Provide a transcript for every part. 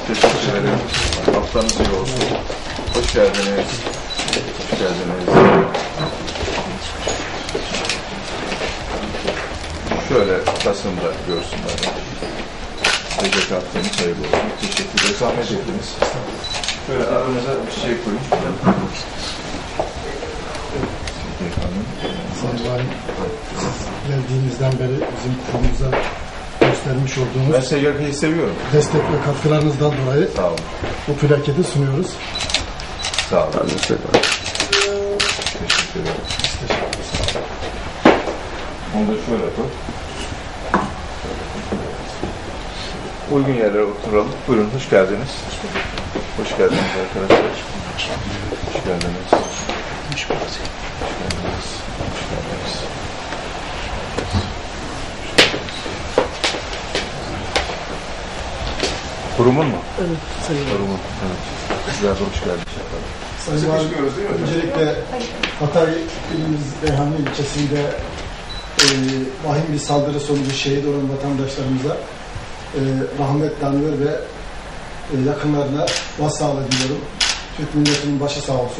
Teşekkür ederim. Haftanız iyi olsun. Hoş geldiniz. Hoş geldiniz. Şöyle Kasım'da görsünler. Gelecek haftanız hayırlı olsun. Teşekkür ederim. Zahmet ettiniz. Şöyle aranıza bir çiçek koyun. Sayın Valim, geldiğinizden beri bizim kurumumuza göstermiş olduğunuz ben SGK'yı seviyorum. Destek ve katkılarınızdan dolayı Sağ olun. bu plaketi sunuyoruz. Sağ olun. Teşekkür ederim. Onu da şöyle koy. Uygun yerlere oturalım. Buyurun, hoş geldiniz. Hoş geldiniz arkadaşlar. Hoş geldiniz. Hoş geldiniz. Kurumun mu? Evet, Sayın Valim. Kurumun, evet. Güzel, hoş geldiniz. Sayın Valim, öncelikle Hatay ilimiz Reyhanlı ilçesinde vahim bir saldırı sonucu şehit olan vatandaşlarımıza rahmet anıyor ve yakınlarına başsağlığı diliyorum. Türk milletinin başı sağ olsun.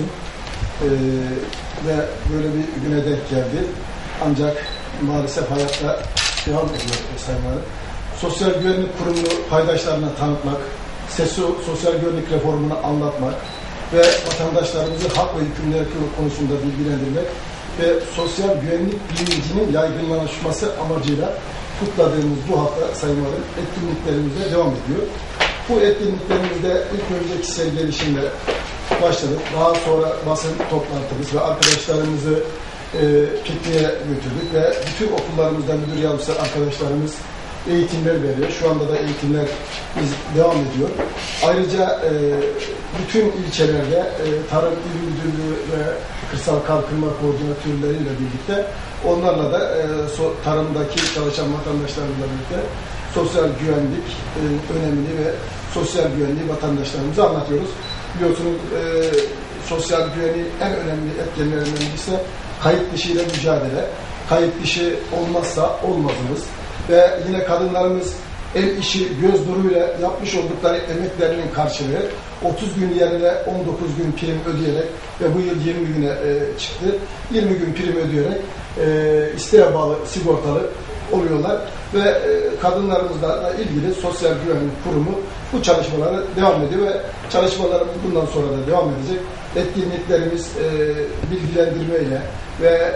Ve böyle bir güne denk geldi. Ancak maalesef hayatta devam ediyor Sayın Valim. Sosyal Güvenlik Kurumu'nu paydaşlarına tanıtmak, sosyal güvenlik reformunu anlatmak ve vatandaşlarımızı hak ve yükümlülükleri konusunda bilgilendirmek ve sosyal güvenlik bilincinin yaygınlaşması amacıyla kutladığımız bu hafta Sayın Valim etkinliklerimize devam ediyor. Bu etkinliklerimizde ilk önce kişisel gelişimle başladık. Daha sonra basın toplantımız ve arkadaşlarımızı pikniğe götürdük ve bütün okullarımızda müdür yardımcısı arkadaşlarımız eğitimler veriyor. Şu anda da eğitimler devam ediyor. Ayrıca bütün ilçelerde Tarım İl Müdürlüğü ve Kırsal Kalkınma Koordinatörleriyle birlikte onlarla da tarımdaki çalışan vatandaşlarımızla birlikte sosyal güvenlik önemini ve sosyal güvenliği vatandaşlarımıza anlatıyoruz. Biliyorsunuz sosyal güvenliğin en önemli etkenlerinden birisi kayıt dışı ile mücadele. Kayıt dışı olmazsa olmazımız. Ve yine kadınlarımız el işi göz nuruyla yapmış oldukları emeklerinin karşılığı 30 gün yerine 19 gün prim ödeyerek ve bu yıl 20 güne çıktı. 20 gün prim ödeyerek isteğe bağlı sigortalı oluyorlar ve kadınlarımızla ilgili Sosyal Güvenlik Kurumu bu çalışmalara devam ediyor ve çalışmalarımız bundan sonra da devam edecek. Etkinliklerimiz bilgilendirmeyle ve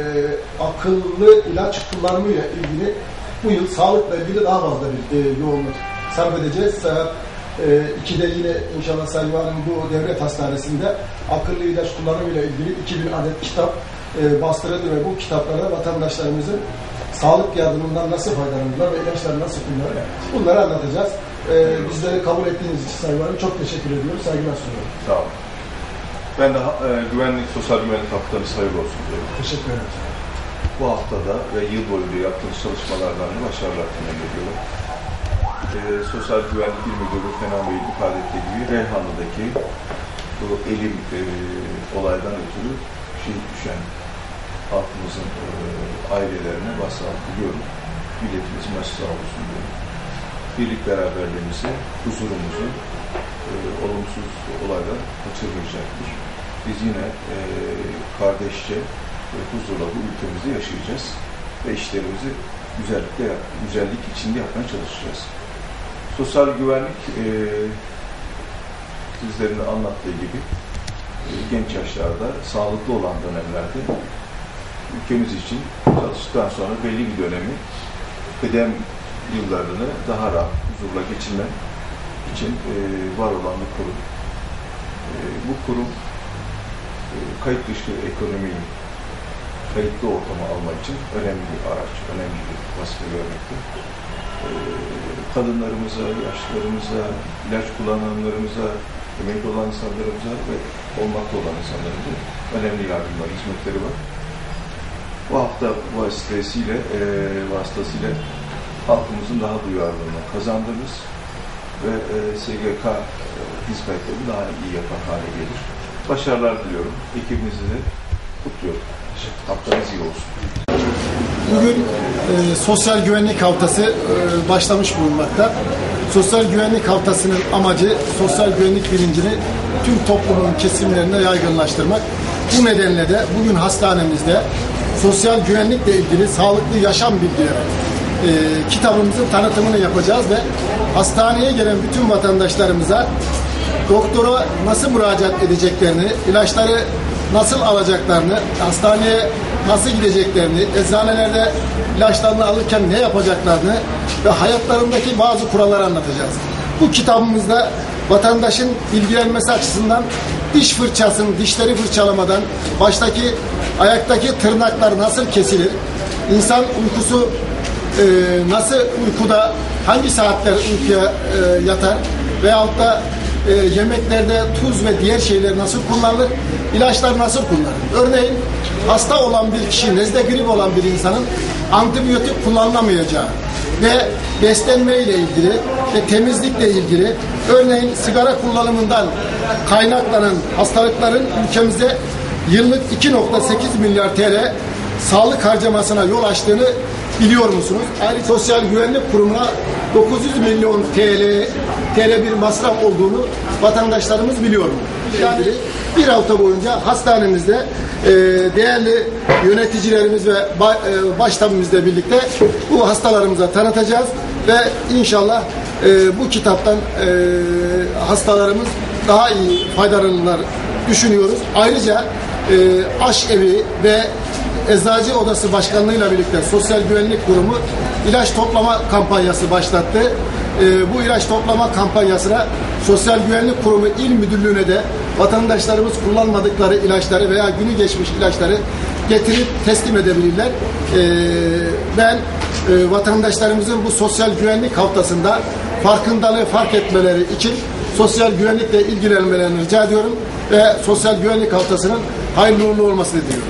akıllı ilaç kullanımıyla ilgili bu yıl sağlıkla ilgili daha fazla bir yoğunluk sarf edeceğiz. Saat 2'de yine inşallah Sayın Valim bu devlet hastanesinde akıllı ilaç kullanımıyla ilgili 2000 adet kitap bastırıldı ve bu kitaplara vatandaşlarımızın sağlık yardımından nasıl faydalanırlar ve ilaçları nasıl kullanırlar bunları anlatacağız. Bizleri kabul ettiğiniz için Sayın Valim çok teşekkür ediyoruz. Saygılar sunuyorum. Sağ olun. Ben de sosyal güvenlik haftanız hayırlı olsun diyorum. Teşekkür ederim. Bu haftada ve yıl boyunca yaptığımız çalışmalardan da başarılar temenni ediyorum. Sosyal Güvenlik İl Müdürlüğü Kenan Bey'in ifade ettiği gibi Reyhanlı'daki bu elim olaydan ötürü şehit düşen halkımızın ailelerine başsağlık diliyorum. Milletimizin başı sağ olsun diyorum. Birlik beraberliğimizi, huzurumuzu olumsuz olaylar kaçırmayacaktır. Biz yine kardeşçe ve huzurla bu ülkemizde yaşayacağız ve işlerimizi güzellik içinde yapmaya çalışacağız. Sosyal güvenlik sizlerin anlattığı gibi genç yaşlarda sağlıklı olan dönemlerde ülkemiz için çalıştıktan sonra belli bir dönemi kıdem yıllarını daha rahat huzurla geçirmek için var olan bir kurum. Bu kurum kayıt dışı ekonomiyi kayıtlı ortama almak için önemli bir araç, önemli bir vazife görmekte. Kadınlarımıza, yaşlılarımıza, ilaç kullananlarımıza, emekli olan insanlarımıza ve olmakta olan insanlarımıza önemli yardımlar, hizmetleri var. Bu hafta vasıtasıyla halkımızın daha duyarlılığını kazandığımız ve SGK hizmetlerini daha iyi yapan hale gelir. Başarılar diliyorum. Ekibinizi de kutluyorum. Haftanız iyi olsun. Bugün sosyal güvenlik haftası başlamış bulunmakta. Sosyal güvenlik haftasının amacı sosyal güvenlik bilincini tüm toplumun kesimlerine yaygınlaştırmak. Bu nedenle de bugün hastanemizde sosyal güvenlikle ilgili sağlıklı yaşam bilgileri kitabımızın tanıtımını yapacağız ve hastaneye gelen bütün vatandaşlarımıza doktora nasıl müracaat edeceklerini, ilaçları nasıl alacaklarını, hastaneye nasıl gideceklerini, eczanelerde ilaçlarını alırken ne yapacaklarını ve hayatlarındaki bazı kuralları anlatacağız. Bu kitabımızda vatandaşın bilgilenmesi açısından diş fırçasını, dişleri fırçalamadan, baştaki, ayaktaki tırnaklar nasıl kesilir, insan uykusu nasıl uykuda, hangi saatler uykuya yatar veyahut da yemeklerde tuz ve diğer şeyler nasıl kullanılır, ilaçlar nasıl kullanılır. Örneğin hasta olan bir kişi, nezle grip olan bir insanın antibiyotik kullanılamayacağı ve beslenme ile ilgili ve temizlikle ilgili, örneğin sigara kullanımından kaynaklanan hastalıkların ülkemizde yıllık 2,8 milyar TL sağlık harcamasına yol açtığını biliyor musunuz? Ayrıca Sosyal Güvenlik Kurumu'na 900 milyon TL bir masraf olduğunu vatandaşlarımız biliyor mu? Yani bir hafta boyunca hastanemizde değerli yöneticilerimiz ve baştabimizle birlikte bu hastalarımıza tanıtacağız ve inşallah bu kitaptan hastalarımız daha iyi faydalanırlar düşünüyoruz. Ayrıca Aşevi ve Eczacı Odası Başkanlığı'yla birlikte Sosyal Güvenlik Kurumu ilaç toplama kampanyası başlattı. Bu ilaç toplama kampanyasına Sosyal Güvenlik Kurumu İl Müdürlüğü'ne de vatandaşlarımız kullanmadıkları ilaçları veya günü geçmiş ilaçları getirip teslim edebilirler. Ben vatandaşlarımızın bu sosyal güvenlik haftasında farkındalığı fark etmeleri için sosyal güvenlikle ilgilenmelerini rica ediyorum ve sosyal güvenlik haftasının hayırlı uğurlu olmasını diliyorum.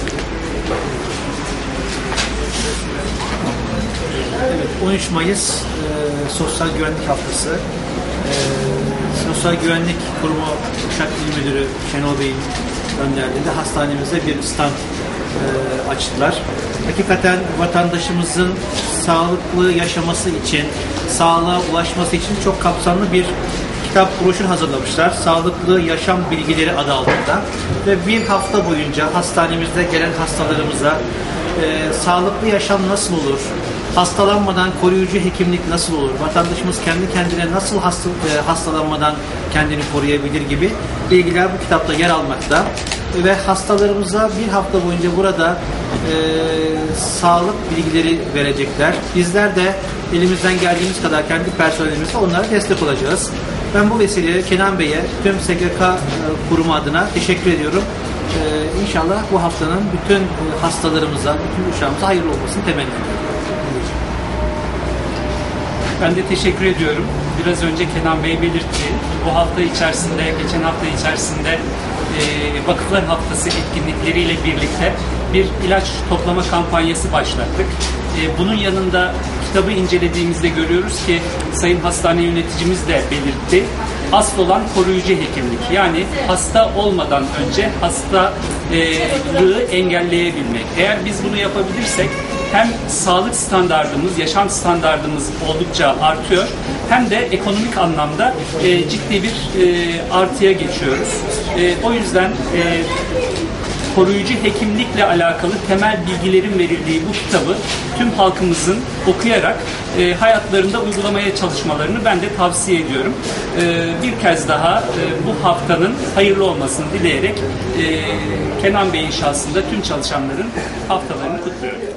13 Mayıs Sosyal Güvenlik Haftası. Sosyal Güvenlik Kurumu Uşak İl Müdürü Şenol Bey'in önderliğinde hastanemizde bir stand açtılar. Hakikaten vatandaşımızın sağlıklı yaşaması için, sağlığa ulaşması için çok kapsamlı bir kitap broşür hazırlamışlar. Sağlıklı Yaşam Bilgileri adı altında. Ve bir hafta boyunca hastanemizde gelen hastalarımıza sağlıklı yaşam nasıl olur, hastalanmadan koruyucu hekimlik nasıl olur, vatandaşımız kendi kendine nasıl hastalanmadan kendini koruyabilir gibi bilgiler bu kitapta yer almakta. Ve hastalarımıza bir hafta boyunca burada sağlık bilgileri verecekler. Bizler de elimizden geldiğimiz kadar kendi personelimizle onlara destek olacağız. Ben bu vesileyle Kenan Bey'e, tüm SGK kurumu adına teşekkür ediyorum. İnşallah bu haftanın bütün hastalarımıza, bütün uşağımıza hayırlı olmasını temenni ediyorum. Ben de teşekkür ediyorum. Biraz önce Kenan Bey belirtti. Bu hafta içerisinde, geçen hafta içerisinde Vakıflar Haftası etkinlikleriyle birlikte bir ilaç toplama kampanyası başlattık. Bunun yanında kitabı incelediğimizde görüyoruz ki Sayın Hastane Yöneticimiz de belirtti. Asıl olan koruyucu hekimlik. Yani hasta olmadan önce hastalığı engelleyebilmek. Eğer biz bunu yapabilirsek hem sağlık standardımız, yaşam standardımız oldukça artıyor, hem de ekonomik anlamda ciddi bir artıya geçiyoruz. O yüzden koruyucu hekimlikle alakalı temel bilgilerin verildiği bu kitabı tüm halkımızın okuyarak hayatlarında uygulamaya çalışmalarını ben de tavsiye ediyorum. Bir kez daha bu haftanın hayırlı olmasını dileyerek Kenan Bey'in şahsında tüm çalışanların haftalarını kutluyorum.